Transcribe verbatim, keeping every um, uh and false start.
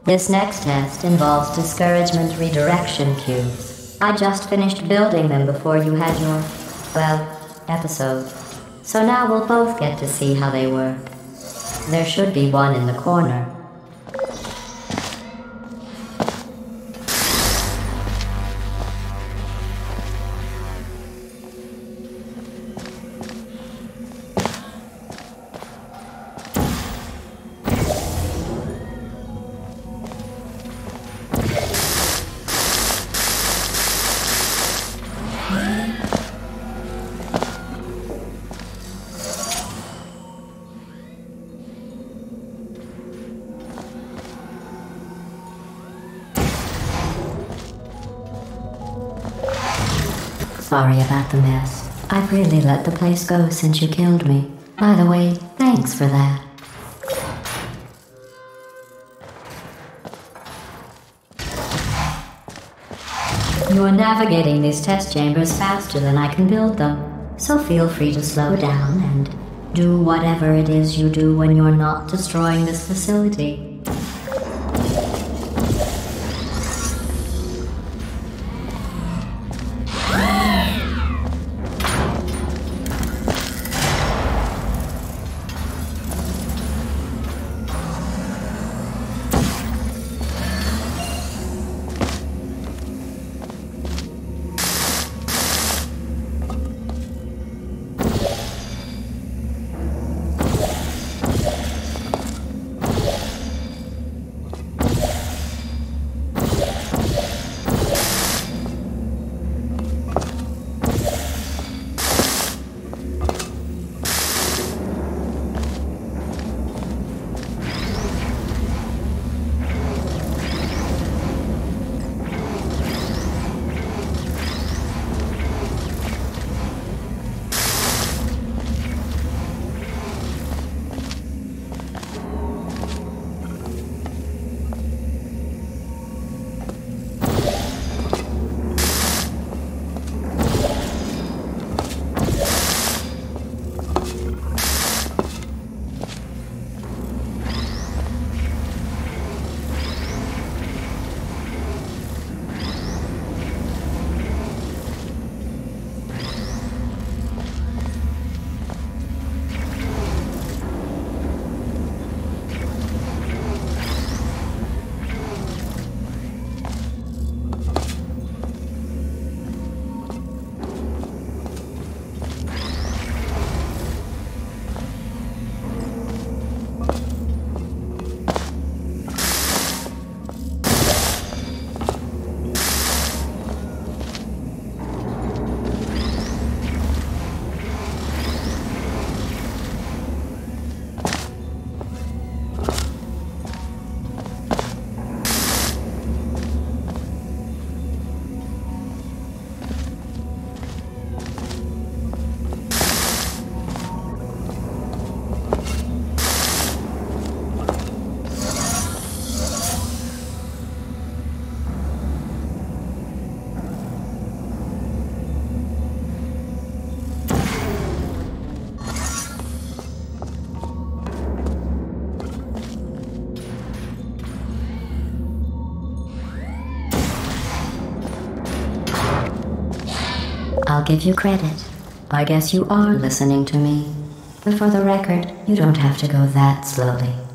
This next test involves discouragement redirection cubes. I just finished building them before you had your, well, episode. So now we'll both get to see how they work. There should be one in the corner. Sorry about the mess. I've really let the place go since you killed me. By the way, thanks for that. You're navigating these test chambers faster than I can build them, so feel free to slow down and do whatever it is you do when you're not destroying this facility. I'll give you credit. I guess you are listening to me. But for the record, you don't have to go that slowly.